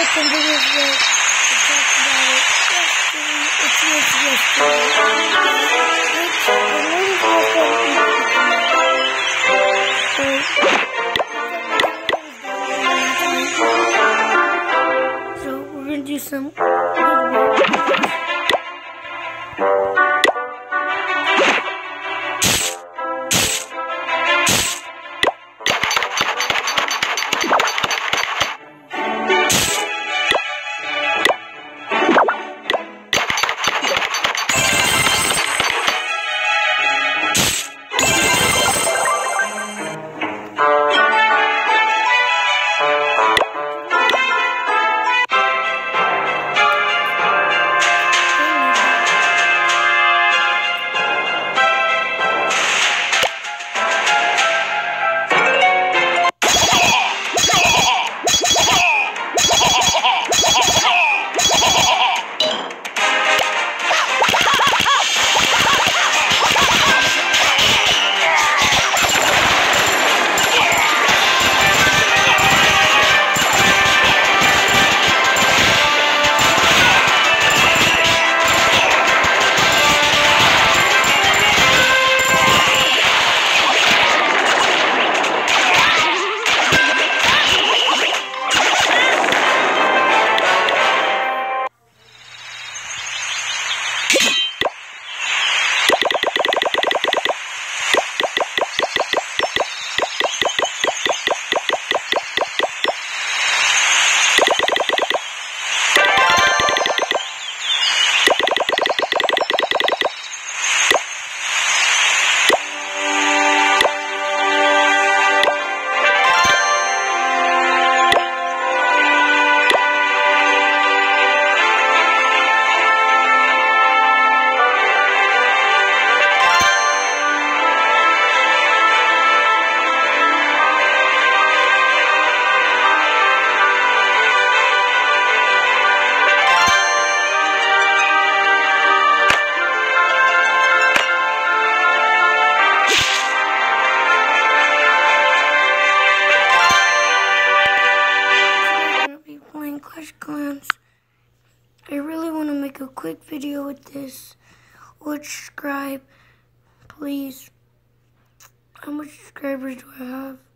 some videos where I talked about it yesterday. It's yesterday. I'm waiting for a friend to come out. So we're gonna do some good work. Clash Clans. I really want to make a quick video with this. Would subscribe, please. How much subscribers do I have?